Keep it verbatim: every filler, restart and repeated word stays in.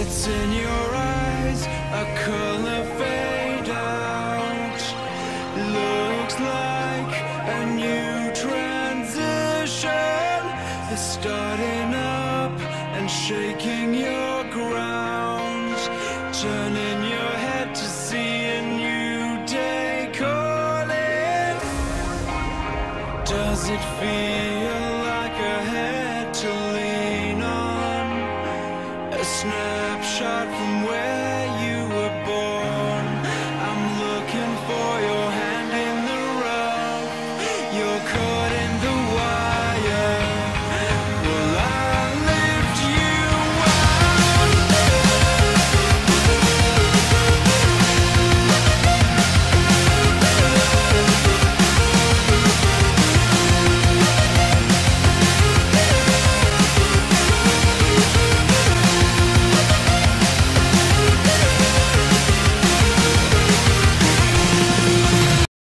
It's in your eyes, a color fade out. Looks like a new transition is starting up and shaking your ground, turning your head to see a new day calling. Does it feel like a head to lean on? A snapshot from where